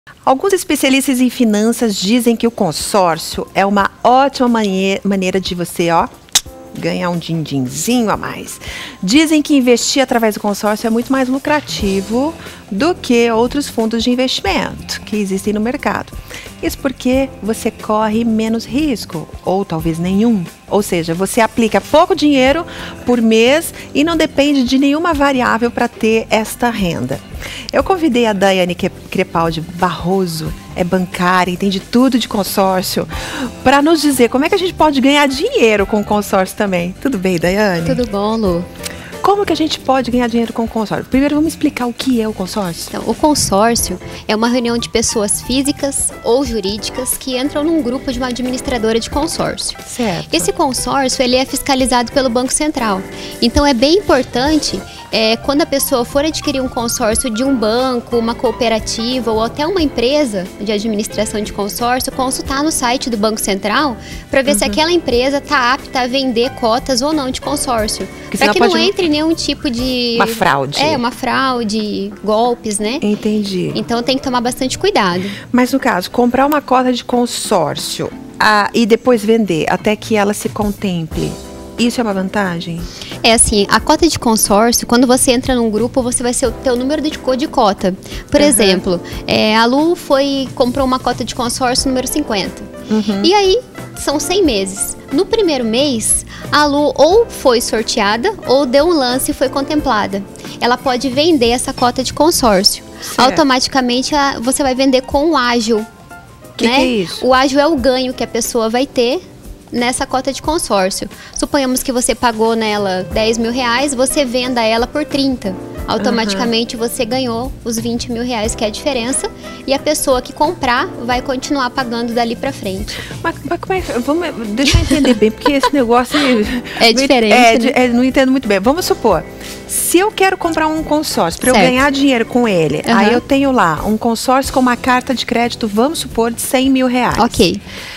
Alguns especialistas em finanças dizem que o consórcio é uma ótima maneira de você, ganhar um din-dinzinho a mais. Dizem que investir através do consórcio é muito mais lucrativo do que outros fundos de investimento que existem no mercado. Isso porque você corre menos risco, ou talvez nenhum. Ou seja, você aplica pouco dinheiro por mês e não depende de nenhuma variável para ter esta renda. Eu convidei a Daiane Crepaldi Barroso, é bancária, entende tudo de consórcio, para nos dizer como é que a gente pode ganhar dinheiro com o consórcio também. Tudo bem, Daiane? Tudo bom, Lu? Como que a gente pode ganhar dinheiro com o consórcio? Primeiro, vamos explicar o que é o consórcio. Então, o consórcio é uma reunião de pessoas físicas ou jurídicas que entram num grupo de uma administradora de consórcio. Certo. Esse consórcio, ele é fiscalizado pelo Banco Central. Então, é bem importante, quando a pessoa for adquirir um consórcio de um banco, uma cooperativa ou até uma empresa de administração de consórcio, consultar no site do Banco Central para ver se aquela empresa está apta a vender cotas ou não de consórcio. Para que não entre nenhum tipo de... Uma fraude. Uma fraude, golpes, né? Entendi. Então tem que tomar bastante cuidado. Mas no caso, comprar uma cota de consórcio e depois vender até que ela se contemple, isso é uma vantagem? É assim, a cota de consórcio, quando você entra num grupo, você vai ter o número de cota. Por exemplo, a Lu comprou uma cota de consórcio número 50. E aí, são 100 meses. No primeiro mês, a Lu ou foi sorteada ou deu um lance e foi contemplada. Ela pode vender essa cota de consórcio. Certo. Automaticamente, você vai vender com o ágil. Que é isso? O ágil é o ganho que a pessoa vai ter nessa cota de consórcio. Suponhamos que você pagou nela 10 mil reais, você venda ela por 30. Automaticamente você ganhou os 20 mil reais, que é a diferença, e a pessoa que comprar vai continuar pagando dali pra frente. Mas como é que... Deixa eu entender bem, porque esse negócio... É diferente, né? Não entendo muito bem. Vamos supor, se eu quero comprar um consórcio, para eu ganhar dinheiro com ele, aí eu tenho lá um consórcio com uma carta de crédito, vamos supor, de 100 mil reais. Ok.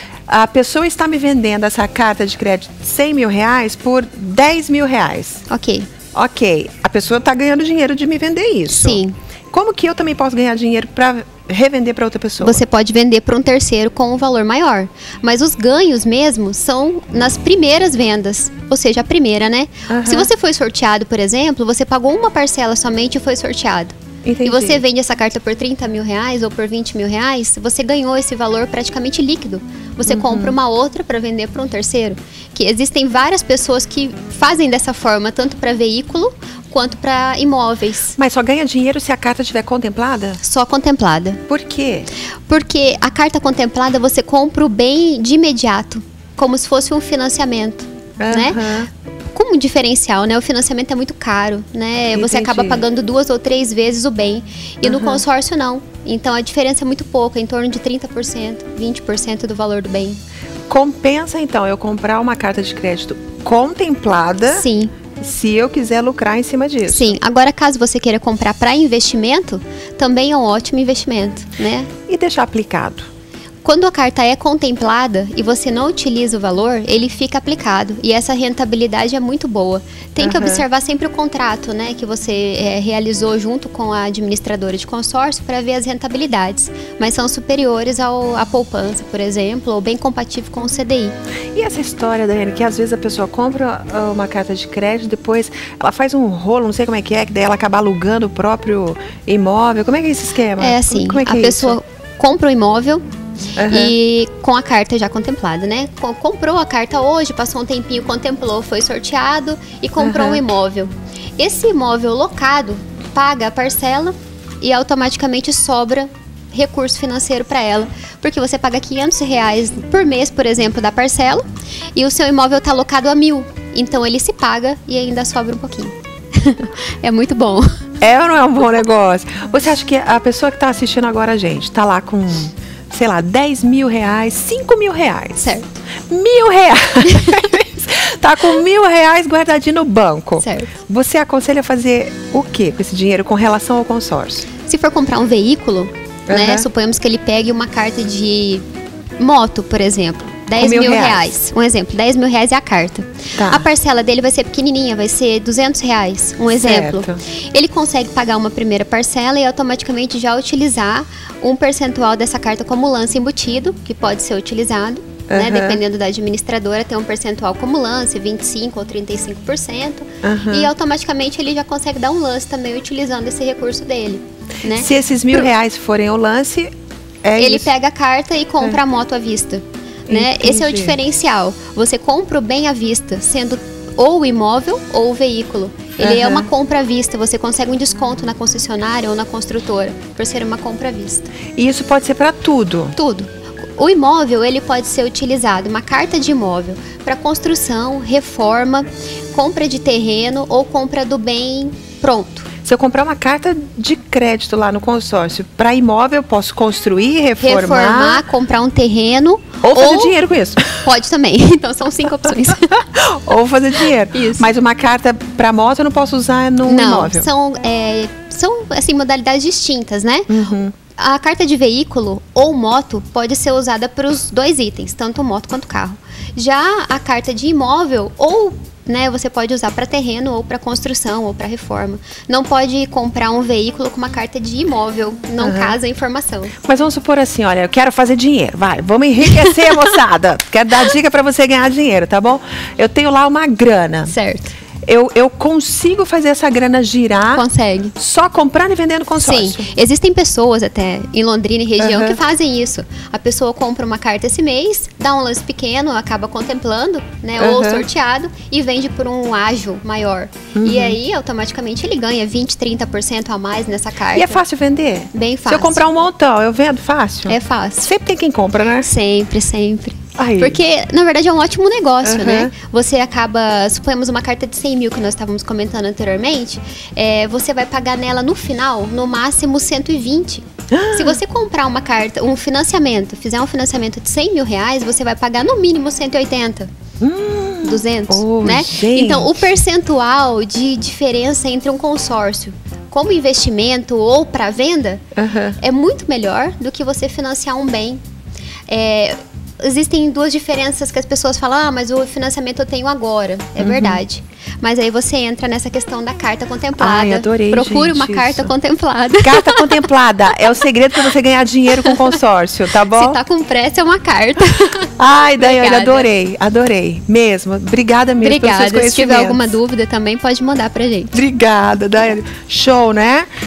A pessoa está me vendendo essa carta de crédito de 100 mil reais por 10 mil reais. Ok, a pessoa está ganhando dinheiro de me vender isso. Sim. Como que eu também posso ganhar dinheiro para revender para outra pessoa? Você pode vender para um terceiro com um valor maior. Mas os ganhos mesmo são nas primeiras vendas. Ou seja, a primeira, né? Se você foi sorteado, por exemplo, você pagou uma parcela somente e foi sorteado. Entendi. E você vende essa carta por 30 mil reais ou por 20 mil reais, você ganhou esse valor praticamente líquido. Você compra uma outra para vender para um terceiro. Que existem várias pessoas que fazem dessa forma, tanto para veículo quanto para imóveis. Mas só ganha dinheiro se a carta estiver contemplada? Só contemplada. Por quê? Porque a carta contemplada você compra o bem de imediato, como se fosse um financiamento, né? Como um diferencial, né? O financiamento é muito caro, né? Entendi. Você acaba pagando 2 ou 3 vezes o bem. E no consórcio, não. Então, a diferença é muito pouca, em torno de 30%, 20% do valor do bem. Compensa, então, eu comprar uma carta de crédito contemplada? Sim. Se eu quiser lucrar em cima disso? Sim. Agora, caso você queira comprar para investimento, também é um ótimo investimento, né? E deixar aplicado? Quando a carta é contemplada e você não utiliza o valor, ele fica aplicado. E essa rentabilidade é muito boa. Tem que observar sempre o contrato, né, que você realizou junto com a administradora de consórcio para ver as rentabilidades. Mas são superiores à poupança, por exemplo, ou bem compatível com o CDI. E essa história, Daiane, que às vezes a pessoa compra uma carta de crédito, depois ela faz um rolo, não sei como é que daí ela acaba alugando o próprio imóvel. Como é que é esse esquema? É assim, como é que a pessoa compra o imóvel, e com a carta já contemplada, né? Comprou a carta hoje, passou um tempinho, contemplou, foi sorteado e comprou um imóvel. Esse imóvel locado paga a parcela e automaticamente sobra recurso financeiro para ela. Porque você paga 500 reais por mês, por exemplo, da parcela, e o seu imóvel está alocado a 1.000. Então ele se paga e ainda sobra um pouquinho. É muito bom. É ou não é um bom negócio? Você acha que a pessoa que está assistindo agora a gente está lá com, sei lá, 10 mil reais, 5 mil reais? Certo. 1.000 reais. Tá com 1.000 reais guardadinho no banco. Certo. Você aconselha a fazer o que com esse dinheiro com relação ao consórcio? Se for comprar um veículo, né? Suponhamos que ele pegue uma carta de moto, por exemplo. 10 mil reais. Um exemplo, 10 mil reais é a carta. Tá. A parcela dele vai ser pequenininha, vai ser 200 reais. Um exemplo. Certo. Ele consegue pagar uma primeira parcela e automaticamente já utilizar um percentual dessa carta como lance embutido, que pode ser utilizado. Né, dependendo da administradora, tem um percentual como lance, 25% ou 35%. E automaticamente ele já consegue dar um lance também utilizando esse recurso dele. Né? Se esses R$1.000 forem o lance, ele isso. pega a carta e compra a moto à vista. Né? Esse é o diferencial. Você compra o bem à vista, sendo ou o imóvel ou o veículo. Ele é uma compra à vista, você consegue um desconto na concessionária ou na construtora, por ser uma compra à vista. E isso pode ser para tudo? Tudo. O imóvel, ele pode ser utilizado, uma carta de imóvel, para construção, reforma, compra de terreno ou compra do bem pronto. Se eu comprar uma carta de crédito lá no consórcio para imóvel, eu posso construir, reformar, comprar um terreno. Ou fazer dinheiro com isso. Pode também. Então são 5 opções. Ou fazer dinheiro. Isso. Mas uma carta para moto eu não posso usar no imóvel. São assim, modalidades distintas, né? A carta de veículo ou moto pode ser usada para os dois itens, tanto moto quanto carro. Já a carta de imóvel né, você pode usar para terreno ou para construção ou para reforma. Não pode comprar um veículo com uma carta de imóvel, não casa a informação. Mas vamos supor assim, olha, eu quero fazer dinheiro, vamos enriquecer, moçada. Quero dar dica para você ganhar dinheiro, tá bom? Eu tenho lá uma grana. Certo. Eu consigo fazer essa grana girar? Consegue. Só comprando e vendendo consórcio? Sim. Existem pessoas até em Londrina e região que fazem isso. A pessoa compra uma carta esse mês, dá um lance pequeno, acaba contemplando, né? Ou sorteado e vende por um ágio maior. E aí, automaticamente, ele ganha 20%, 30% a mais nessa carta. E é fácil vender? Bem fácil. Se eu comprar um montão, eu vendo fácil? É fácil. Sempre tem quem compra, né? Sempre, sempre. Aí. Porque, na verdade, é um ótimo negócio, né? Você acaba, suponhamos uma carta de 100 mil que nós estávamos comentando anteriormente, você vai pagar nela no final, no máximo 120. Se você comprar uma carta, um financiamento, fizer um financiamento de 100 mil reais, você vai pagar no mínimo 180. 200, né? Gente. Então, o percentual de diferença entre um consórcio como investimento ou para venda é muito melhor do que você financiar um bem. Existem duas diferenças que as pessoas falam, mas o financiamento eu tenho agora. É verdade. Mas aí você entra nessa questão da carta contemplada. Ai, adorei, Procure gente, uma carta isso. contemplada. Carta contemplada é o segredo para você ganhar dinheiro com consórcio, tá bom? Se tá com pressa, é uma carta. Ai, Daiane, Obrigada. adorei mesmo. Obrigada mesmo pelos seus Obrigada. Se tiver conhecimentos. alguma dúvida também pode mandar pra gente. Obrigada, Daiane. Show, né?